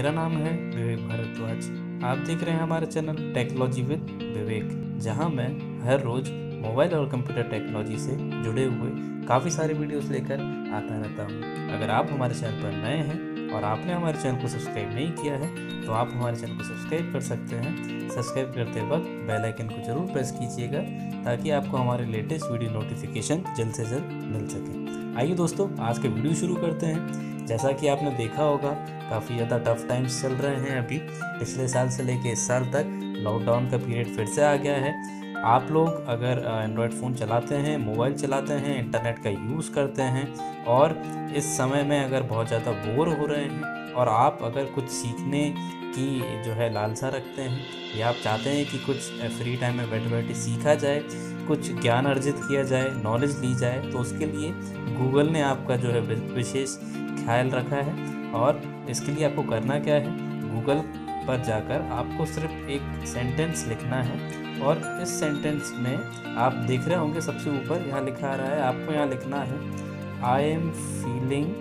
मेरा नाम है विवेक भारद्वाज। आप देख रहे हैं हमारा चैनल टेक्नोलॉजी विद विवेक, जहां मैं हर रोज़ मोबाइल और कंप्यूटर टेक्नोलॉजी से जुड़े हुए काफ़ी सारे वीडियोस लेकर आता रहता हूं। अगर आप हमारे चैनल पर नए हैं और आपने हमारे चैनल को सब्सक्राइब नहीं किया है तो आप हमारे चैनल को सब्सक्राइब कर सकते हैं। सब्सक्राइब करते वक्त बेल आइकन को ज़रूर प्रेस कीजिएगा ताकि आपको हमारे लेटेस्ट वीडियो नोटिफिकेशन जल्द से जल्द मिल सके। आइए दोस्तों, आज के वीडियो शुरू करते हैं। जैसा कि आपने देखा होगा, काफ़ी ज़्यादा टफ टाइम्स चल रहे हैं अभी। पिछले साल से लेके इस साल तक लॉकडाउन का पीरियड फिर से आ गया है। आप लोग अगर एंड्रॉयड फ़ोन चलाते हैं, मोबाइल चलाते हैं, इंटरनेट का यूज़ करते हैं और इस समय में अगर बहुत ज़्यादा बोर हो रहे हैं और आप अगर कुछ सीखने की जो है लालसा रखते हैं या आप चाहते हैं कि कुछ फ्री टाइम में बैठे बैठे सीखा जाए, कुछ ज्ञान अर्जित किया जाए, नॉलेज ली जाए, तो उसके लिए गूगल ने आपका जो है विशेष ख्याल रखा है। और इसके लिए आपको करना क्या है, गूगल पर जाकर आपको सिर्फ एक सेंटेंस लिखना है और इस सेंटेंस में आप देख रहे होंगे सबसे ऊपर यहाँ लिखा आ रहा है, आपको यहाँ लिखना है आई एम फीलिंग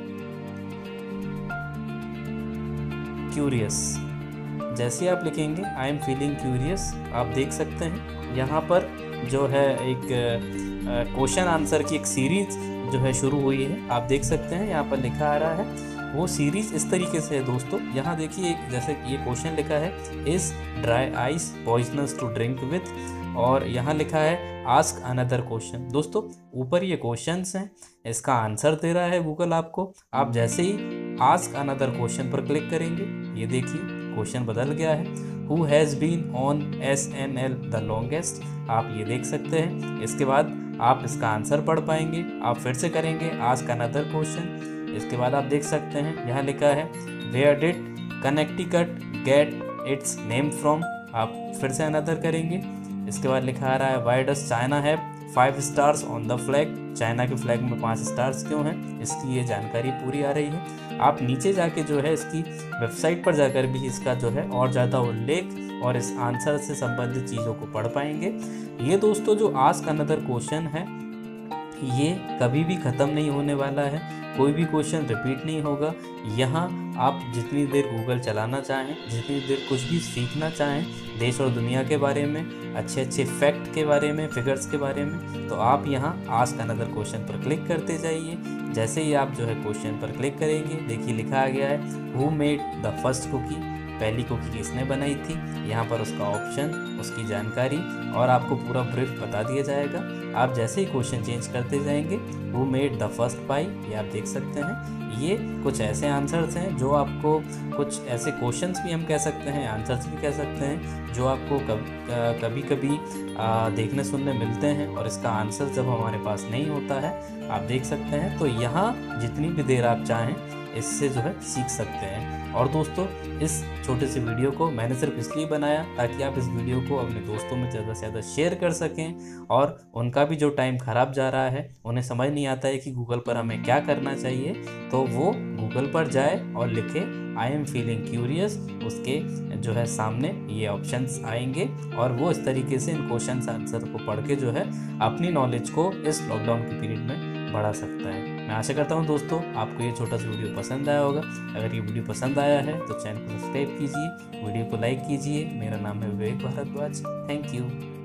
क्यूरियस। जैसे आप लिखेंगे आई एम फीलिंग क्यूरियस, आप देख सकते हैं यहाँ पर जो है एक क्वेश्चन आंसर की एक सीरीज जो है शुरू हुई है। आप देख सकते हैं यहाँ पर लिखा आ रहा है, वो सीरीज इस तरीके से है दोस्तों। यहाँ देखिए, जैसे ये क्वेश्चन लिखा है is dry ice poisonous to drink with, और यहाँ लिखा है आस्क अनदर क्वेश्चन। दोस्तों ऊपर ये क्वेश्चंस हैं, इसका आंसर दे रहा है गूगल आपको। आप जैसे ही आस्क अनदर क्वेश्चन पर क्लिक करेंगे, ये देखिए क्वेश्चन बदल गया है, who has been on SNL the longest. आप ये देख सकते हैं। इसके बाद आप इसका आंसर पढ़ पाएंगे। आप फिर से करेंगे आस्क अनदर क्वेश्चन। इसके बाद आप देख सकते हैं यहाँ लिखा है where did Connecticut get its name from. आप फिर से अनदर करेंगे। इसके बाद लिखा आ रहा है why does China have 5 stars on the flag. China के फ्लैग में 5 स्टार्स क्यों हैं, इसकी ये जानकारी पूरी आ रही है। आप नीचे जाके जो है इसकी वेबसाइट पर जाकर भी इसका जो है और ज़्यादा उल्लेख और इस आंसर से संबंधित चीज़ों को पढ़ पाएंगे। ये दोस्तों जो आस्क अनदर क्वेश्चन है, ये कभी भी ख़त्म नहीं होने वाला है, कोई भी क्वेश्चन रिपीट नहीं होगा। यहाँ आप जितनी देर गूगल चलाना चाहें, जितनी देर कुछ भी सीखना चाहें देश और दुनिया के बारे में, अच्छे अच्छे फैक्ट के बारे में, फिगर्स के बारे में, तो आप यहाँ आस्क अनदर क्वेश्चन पर क्लिक करते जाइए। जैसे ही आप जो है क्वेश्चन पर क्लिक करेंगे, देखिए लिखा आ गया है who made the first cookie, पहली कुकी किसने बनाई थी। यहाँ पर उसका ऑप्शन, उसकी जानकारी और आपको पूरा ब्रीफ बता दिया जाएगा। आप जैसे ही क्वेश्चन चेंज करते जाएंगे, who made the first pie, ये आप देख सकते हैं। ये कुछ ऐसे आंसर्स हैं जो आपको, कुछ ऐसे क्वेश्चंस भी हम कह सकते हैं, आंसर्स भी कह सकते हैं, जो आपको कभी कभी देखने सुनने मिलते हैं और इसका आंसर जब हमारे पास नहीं होता है, आप देख सकते हैं। तो यहाँ जितनी भी देर आप चाहें इससे जो है सीख सकते हैं। और दोस्तों, इस छोटे से वीडियो को मैंने सिर्फ इसलिए बनाया ताकि आप इस वीडियो को अपने दोस्तों में ज़्यादा से ज़्यादा शेयर कर सकें और उनका भी जो टाइम ख़राब जा रहा है, उन्हें समझ नहीं आता है कि गूगल पर हमें क्या करना चाहिए, तो वो गूगल पर जाए और लिखे आई एम फीलिंग क्यूरियस। उसके जो है सामने ये ऑप्शंस आएंगे और वो इस तरीके से इन क्वेश्चन आंसर को पढ़ के जो है अपनी नॉलेज को इस लॉकडाउन के पीरियड में बढ़ा सकता है। मैं आशा करता हूं दोस्तों आपको ये छोटा सा वीडियो पसंद आया होगा। अगर ये वीडियो पसंद आया है तो चैनल को सब्सक्राइब कीजिए, वीडियो को लाइक कीजिए। मेरा नाम है विवेक भारद्वाज। Thank you.